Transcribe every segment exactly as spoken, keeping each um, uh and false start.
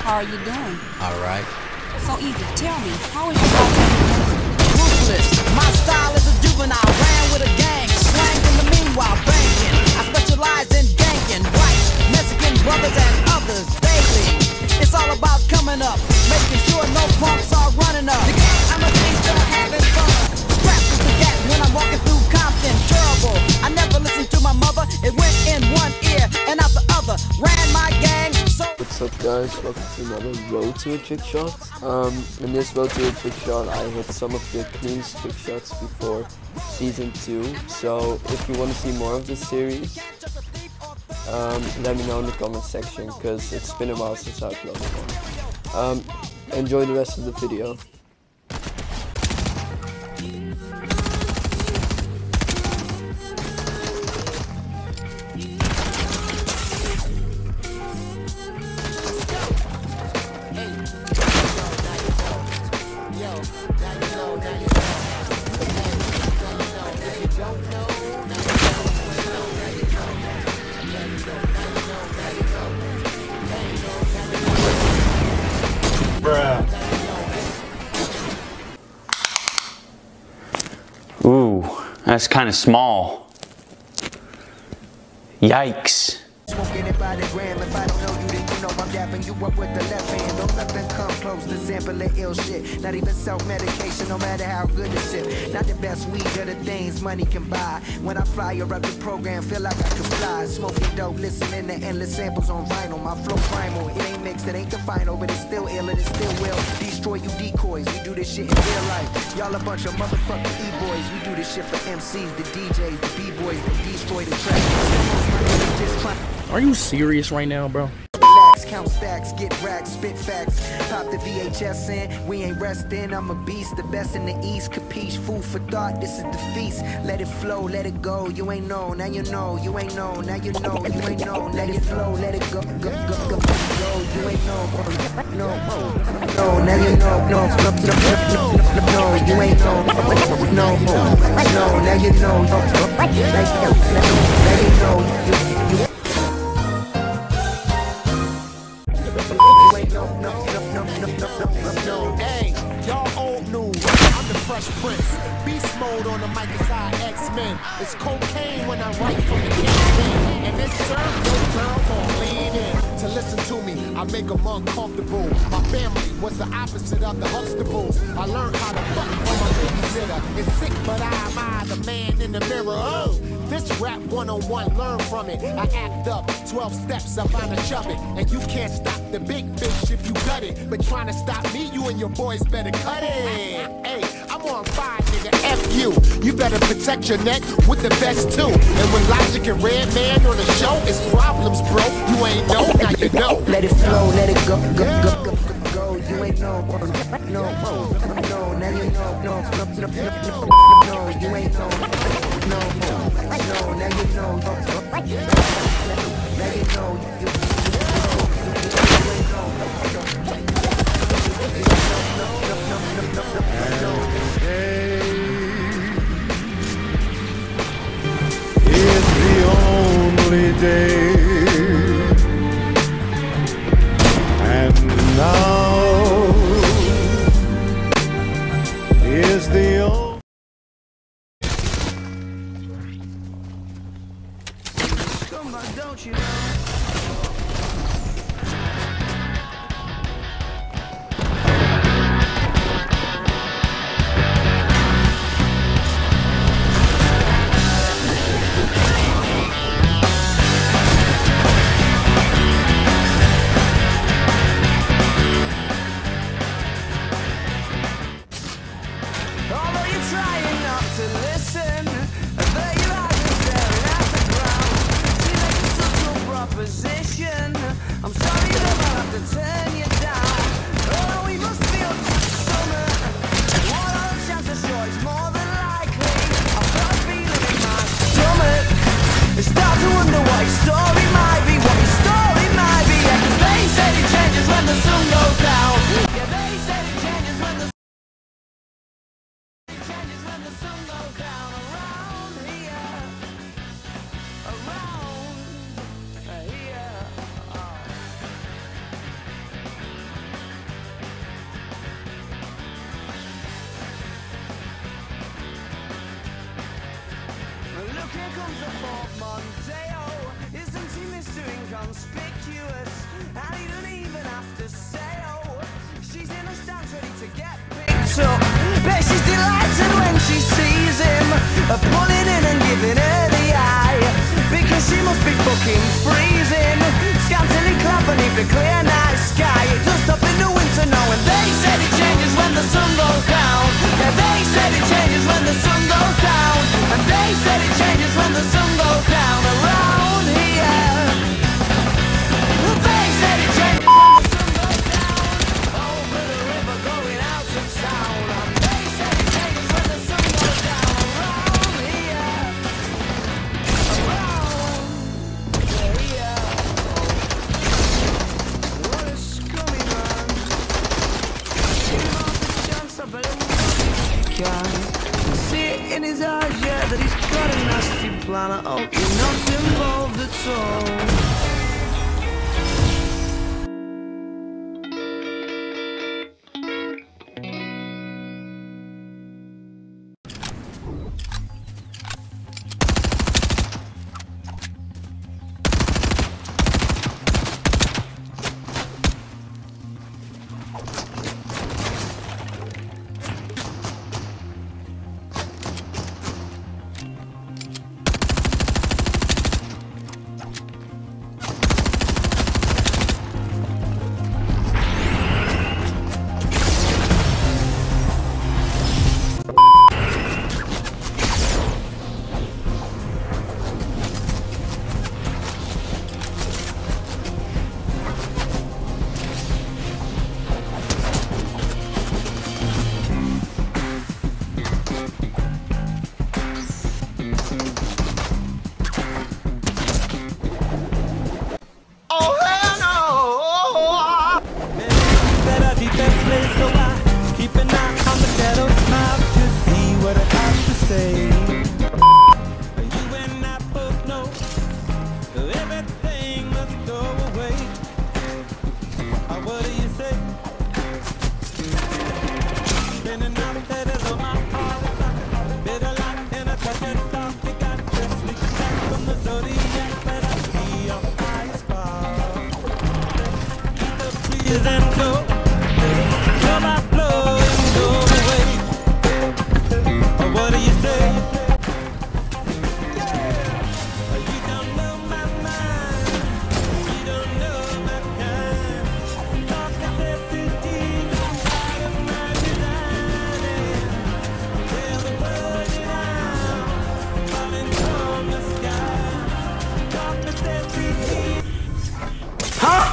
How are you doing? All right. So easy. Tell me, how is your life? Ruthless. My style is a juvenile. Ran with a gang. Slang in the meanwhile. Banking. I specialize in ganking. White, Mexican brothers and others. Daily. It's all about coming up. Making sure no punks are running up. I'm a gangster having fun. Strapped with the gat when I'm walking through Compton. Terrible. I never listened to my mother. It went in one ear and out the other. Ran my gang. So what's up, guys? Welcome to another Road to a Trick Shot. Um, in this Road to a Trick Shot, I hit some of the cleanest trick shots before season two. So if you want to see more of this series, um, let me know in the comment section, because it's been a while since I uploaded one. Um, enjoy the rest of the video. Ooh, that's kind of small. Yikes. Smoking it by the gram. If I don't know you, then you know I'm dapping you up with the left hand. Don't nothing come close to sample of ill shit. Not even self-medication, no matter how good the shit. Not the best weed or the things money can buy. When I fly up the program, feel like I can fly. Smoking dope, listening to endless samples on vinyl. My flow primal, it ain't mixed, it ain't the final, but it's still ill and it still will destroy you decoys. We do this shit in real life. Y'all a bunch of motherfucking e-boys. We do this shit for M Cs, the D Js, the b-boys that destroy the track. Just try. Are you serious right now, bro? Relax, count stacks, get racks, spit facts. Pop the V H S in, we ain't resting. I'm a beast, the best in the East. Capiche, food for thought, this is the feast. Let it flow, let it go. You ain't know, now you know. You ain't know, now you know. You ain't know, let it flow, let it go, go, go, go, go. You ain't know, no, no, now you know, no, no, no, no, no, no, you ain't know, no, no, no, now you know, no, now you know, you. Hey, y'all old news. I'm the Fresh Prince. Beast mode on the mic is our X-Men. It's cocaine when I write from the campaign. And this serve, your girl gon' lean in. To listen to me, I make them uncomfortable. My family was the opposite of the Huxtables. I learned how to fuck from my babysitter. It's sick, but I'm I, the man in the mirror. Oh, this rap one-on-one, learn from it. I act up, twelve steps up on the chub it. And you can't stop the big fish if you gut it. But trying to stop me, you and your boys better cut it. Hey, I'm on fire, nigga, F you. You better protect your neck with the vest too. And when Logic and Redman on the show, it's problems, bro. You ain't know, now you know. Let it flow, let it go, go, go, go, go, go. You ain't know, no, no, no, now you know, no, no, no, no, no, you ain't know, no, no, no, now you know, no, now you know, you, you, It's the only day, and now is the only. come on, don't you know? pulling in and giving her the eye, because she must be fucking freezing, scantily clad beneath the clear night sky. It does stop in the winter now, and they said it changes when the sun goes down. Yeah, they said it changes when the sun goes down, and they said it changes when the sun goes down around here. They said it changes when the sun goes down over the river going out to town, and they said it changes when the sun goes down around here. Around here. What a scummy man. Give him half a chance, I bet him can. See it in his eyes, yeah, that he's got a nasty plan. I hope you're not involved at all. And go, come out, blow and go away. Or what do you say? You don't know my mind, you don't know my kind. Talk necessities out of my design. Tell the world that I'm falling from the sky. Talk necessities. Huh?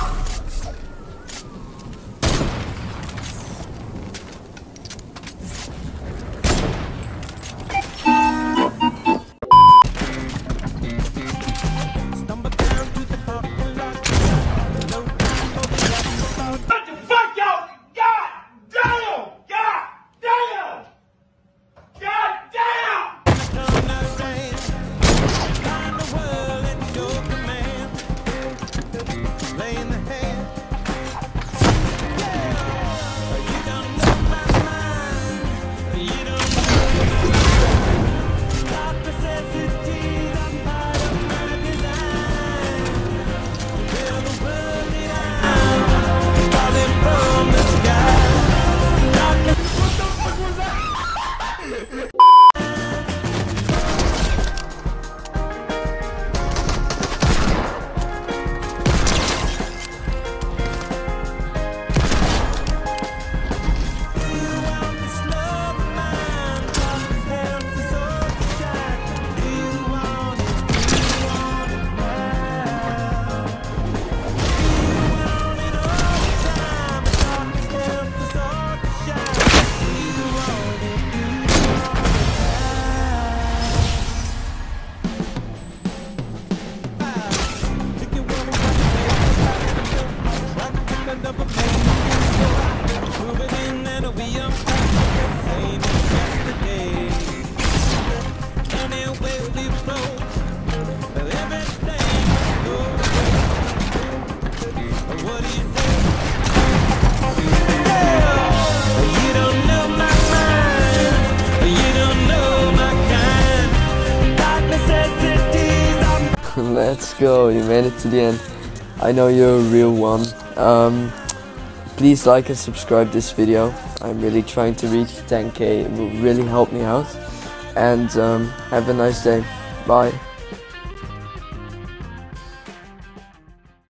Let's go, you made it to the end. I know you're a real one. Um, please like and subscribe this video. I'm really trying to reach ten K. It will really help me out. and um, have a nice day. Bye.